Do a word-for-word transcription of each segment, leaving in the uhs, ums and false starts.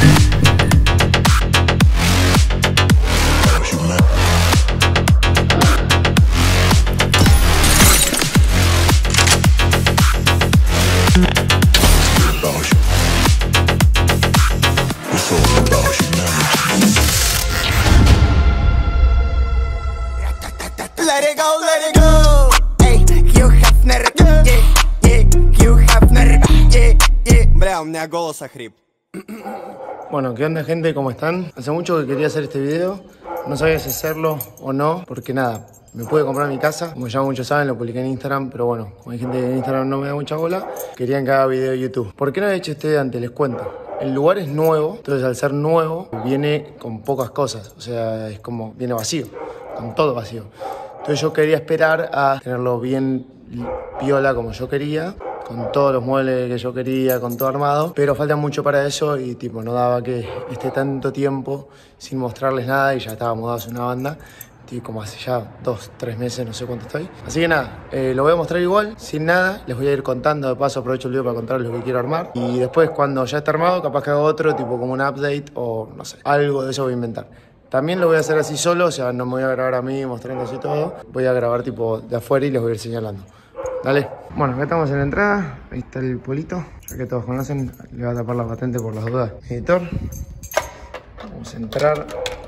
Let it go, let it go. Ey, Hugh Hefner, yeah, yeah, Hugh Hefner, yeah, yeah. Бля, у меня голос охрип. Bueno, ¿qué onda, gente? ¿Cómo están? Hace mucho que quería hacer este video. No sabía si hacerlo o no, porque nada, me pude comprar mi casa. Como ya muchos saben, lo publiqué en Instagram, pero bueno, como hay gente que en Instagram no me da mucha bola, querían que haga video de YouTube. ¿Por qué no he hecho este antes? Les cuento. El lugar es nuevo, entonces al ser nuevo, viene con pocas cosas. O sea, es como, viene vacío, con todo vacío. Entonces yo quería esperar a tenerlo bien piola como yo quería, con todos los muebles que yo quería, con todo armado, pero falta mucho para eso y tipo no daba que esté tanto tiempo sin mostrarles nada y ya estaba mudado hace una banda. Estoy como hace ya dos, tres meses, no sé cuánto estoy. Así que nada, eh, lo voy a mostrar igual, sin nada. Les voy a ir contando, de paso aprovecho el video para contarles lo que quiero armar. Y después cuando ya esté armado, capaz que hago otro, tipo como un update o no sé, algo de eso voy a inventar. También lo voy a hacer así solo, o sea, no me voy a grabar a mí mostrando así todo. Voy a grabar tipo de afuera y les voy a ir señalando. Dale. Bueno, acá estamos en la entrada. Ahí está el polito, ya que todos conocen. Le voy a tapar la patente por las dudas. Editor. Vamos a entrar.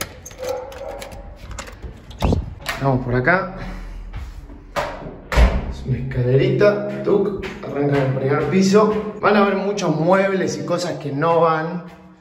Vamos por acá. Es una escalerita. Tuc. Arranca en el primer piso. Van a ver muchos muebles y cosas que no van.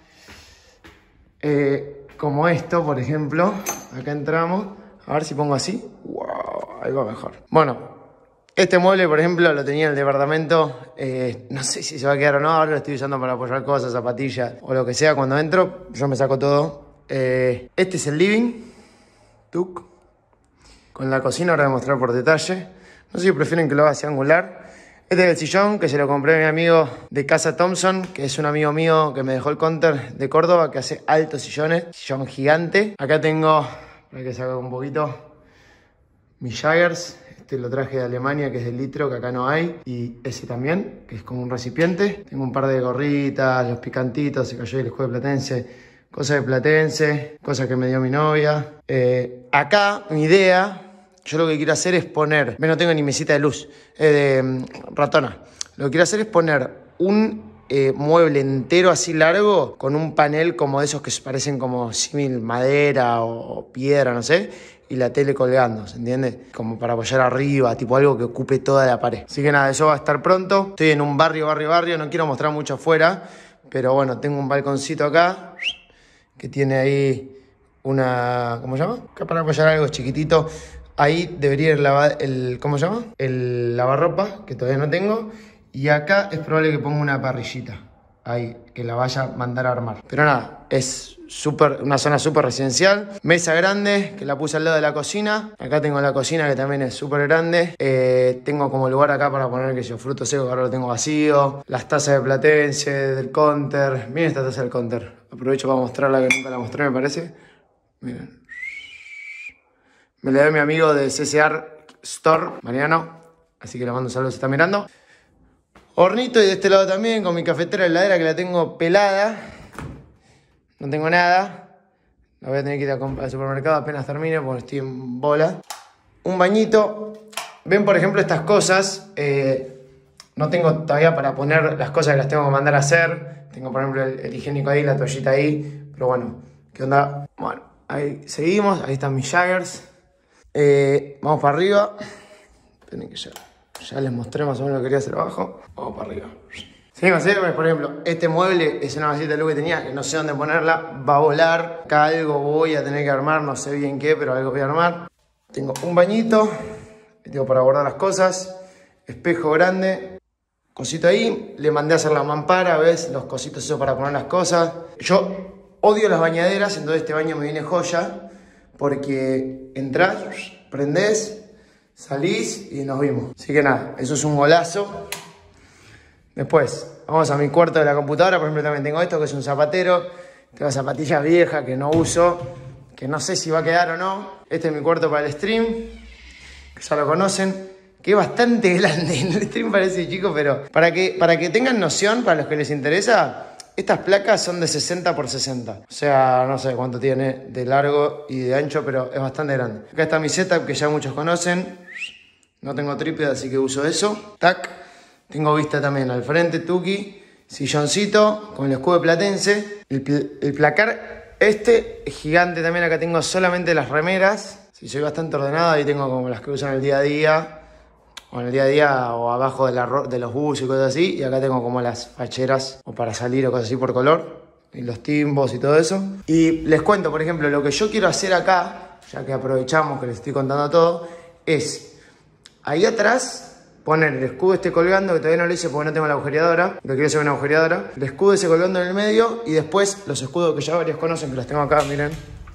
Eh... Como esto, por ejemplo. Acá entramos. A ver si pongo así. ¡Wow! Ahí va mejor. Bueno, este mueble, por ejemplo, lo tenía en el departamento. Eh, no sé si se va a quedar o no. Ahora lo estoy usando para apoyar cosas, zapatillas o lo que sea. Cuando entro, yo me saco todo. Eh, este es el living. Tuc. Con la cocina, ahora voy a mostrar por detalle. No sé si prefieren que lo haga así angular. Este es el sillón que se lo compré a mi amigo de Casa Thompson, que es un amigo mío que me dejó el counter de Córdoba, que hace altos sillones, sillón gigante. Acá tengo, para que saque un poquito, mis Jaggers. Este lo traje de Alemania, que es de litro, que acá no hay. Y ese también, que es como un recipiente. Tengo un par de gorritas, los picantitos, se cayó el escudo de Platense, cosas de Platense, cosas que me dio mi novia. Eh, acá, mi idea... Yo lo que quiero hacer es poner... No tengo ni mesita de luz, eh, de um, ratona. Lo que quiero hacer es poner un eh, mueble entero así largo con un panel como de esos que parecen como símil madera o piedra, no sé. Y la tele colgando, ¿se entiende? Como para apoyar arriba, tipo algo que ocupe toda la pared. Así que nada, eso va a estar pronto. Estoy en un barrio, barrio, barrio. No quiero mostrar mucho afuera. Pero bueno, tengo un balconcito acá que tiene ahí una... ¿Cómo se llama? Acá para apoyar algo chiquitito. Ahí debería ir el, el, ¿cómo se llama? El lavarropa, que todavía no tengo. Y acá es probable que ponga una parrillita. Ahí, que la vaya a mandar a armar. Pero nada, es super, una zona súper residencial. Mesa grande, que la puse al lado de la cocina. Acá tengo la cocina, que también es súper grande. Eh, tengo como lugar acá para poner, que yo, frutos secos, que ahora lo tengo vacío. Las tazas de Platense, del counter. Miren esta taza del counter. Aprovecho para mostrarla, que nunca la mostré, me parece. Miren. Me la dio mi amigo de C C R Store, Mariano. Así que le mando un saludo si está mirando. Hornito y de este lado también, con mi cafetera heladera que la tengo pelada. No tengo nada. La voy a tener que ir al supermercado apenas termine porque estoy en bola. Un bañito. Ven, por ejemplo, estas cosas. Eh, no tengo todavía para poner las cosas que las tengo que mandar a hacer. Tengo, por ejemplo, el, el higiénico ahí, la toallita ahí. Pero bueno, ¿qué onda? Bueno, ahí seguimos. Ahí están mis Jaggers. Eh, vamos para arriba. Tienen que ya, ya les mostré más o menos lo que quería hacer abajo. Vamos para arriba. Seguimos, ¿sí? Por ejemplo, este mueble es una vasita de luz que tenía, que no sé dónde ponerla. Va a volar. Acá algo voy a tener que armar, no sé bien qué, pero algo voy a armar. Tengo un bañito. Tengo para guardar las cosas. Espejo grande. Cosito ahí. Le mandé a hacer la mampara, ¿ves? Los cositos esos para poner las cosas. Yo odio las bañaderas, entonces este baño me viene joya. Porque entrás, prendés, salís y nos vimos. Así que nada, eso es un golazo. Después, vamos a mi cuarto de la computadora. Por ejemplo, también tengo esto, que es un zapatero. Tengo zapatillas viejas que no uso, que no sé si va a quedar o no. Este es mi cuarto para el stream, que ya lo conocen. Que es bastante grande. El stream parece chico, pero para que, para que tengan noción, para los que les interesa, Estas placas son de sesenta por sesenta. O sea, no sé cuánto tiene de largo y de ancho, pero es bastante grande. Acá está mi setup que ya muchos conocen. No tengo trípode, así que uso eso. Tac. Tengo vista también al frente, tuki. Silloncito con el escudo de Platense. El, el placar este es gigante también. Acá tengo solamente las remeras. Si soy bastante ordenado, ahí tengo como las que usan el día a día. O en el día a día o abajo de, la, de los bus y cosas así. Y acá tengo como las facheras o para salir o cosas así por color. Y los timbos y todo eso. Y les cuento, por ejemplo, lo que yo quiero hacer acá, ya que aprovechamos que les estoy contando todo, es ahí atrás poner el escudo este colgando, que todavía no lo hice porque no tengo la agujereadora. Lo quiero hacer una agujereadora. El escudo ese colgando en el medio. Y después los escudos que ya varios conocen, que los tengo acá, miren.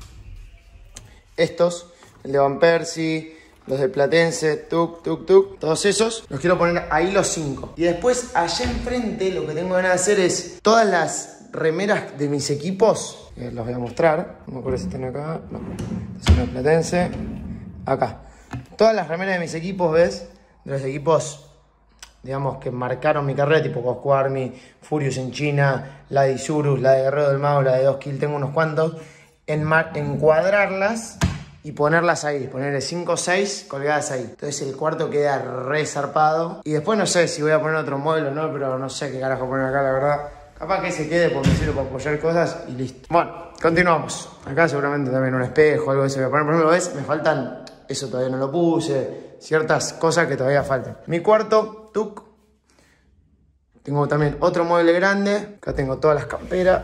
Estos, el de Van Persie, los de Platense, tuk, tuk, tuk. Todos esos, los quiero poner ahí los cinco. Y después, allá enfrente, lo que tengo ganas de hacer es todas las remeras de mis equipos. Eh, los voy a mostrar. No me acuerdo si están acá. No, estos son de Platense. Acá. Todas las remeras de mis equipos, ¿ves? De los equipos, digamos, que marcaron mi carrera, tipo Cosco Army, Furious en China, la de Isurus, la de Guerrero del Mau, la de dos kill, tengo unos cuantos. Encuadrarlas y ponerlas ahí, ponerle cinco o seis colgadas ahí. Entonces el cuarto queda re zarpado. Y después no sé si voy a poner otro modelo o no, pero no sé qué carajo poner acá, la verdad. Capaz que se quede porque me sirve para apoyar cosas y listo. Bueno, continuamos. Acá seguramente también un espejo, algo de eso voy a poner. Por ejemplo, ¿ves? Me faltan, eso todavía no lo puse, ciertas cosas que todavía faltan. Mi cuarto, tuk. Tengo también otro mueble grande. Acá tengo todas las camperas.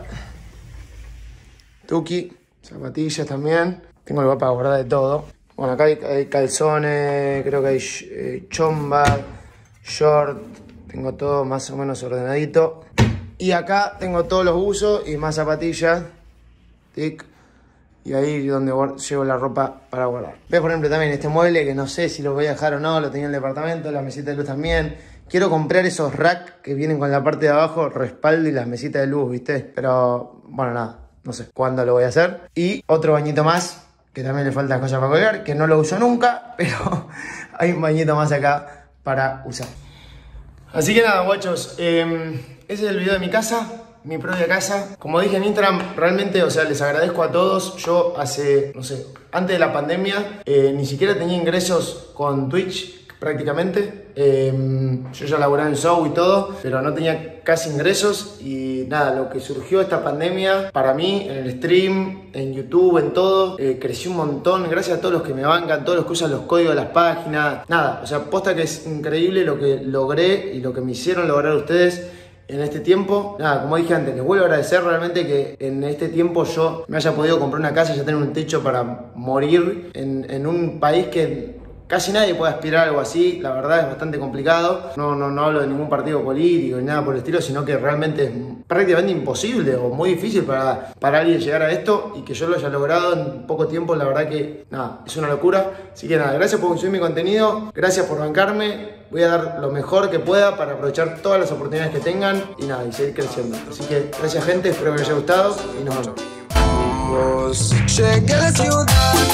Tuki, zapatillas también. Tengo lugar para guardar de todo. Bueno, acá hay, hay calzones, creo que hay eh, chomba, short. Tengo todo más o menos ordenadito. Y acá tengo todos los usos y más zapatillas. Tic. Y ahí es donde llevo la ropa para guardar. Ves, por ejemplo, también este mueble que no sé si lo voy a dejar o no. Lo tenía en el departamento, la mesita de luz también. Quiero comprar esos racks que vienen con la parte de abajo, respaldo y las mesitas de luz, ¿viste? Pero, bueno, nada. No sé cuándo lo voy a hacer. Y otro bañito más, que también le faltan cosas para colgar, que no lo uso nunca, pero hay un bañito más acá para usar. Así que nada, guachos, eh, ese es el video de mi casa, mi propia casa. Como dije en Instagram, realmente, o sea, les agradezco a todos. Yo hace, no sé, antes de la pandemia, eh, ni siquiera tenía ingresos con Twitch, prácticamente. Eh, yo ya laburaba en show y todo, pero no tenía casi ingresos. Y nada, lo que surgió esta pandemia, para mí, en el stream, en YouTube, en todo, eh, creció un montón. Gracias a todos los que me bancan, todos los que usan los códigos de las páginas. Nada, o sea, posta que es increíble lo que logré y lo que me hicieron lograr ustedes en este tiempo. Nada, como dije antes, les vuelvo a agradecer realmente que en este tiempo yo me haya podido comprar una casa y ya tener un techo para morir en, en un país que casi nadie puede aspirar a algo así. La verdad es bastante complicado. No, no, no hablo de ningún partido político ni nada por el estilo, sino que realmente es prácticamente imposible o muy difícil para, para alguien llegar a esto, y que yo lo haya logrado en poco tiempo, la verdad que nada, es una locura. Así que nada, gracias por consumir mi contenido, gracias por bancarme. Voy a dar lo mejor que pueda para aprovechar todas las oportunidades que tengan y nada, y seguir creciendo. Así que gracias, gente, espero que les haya gustado y nos vemos.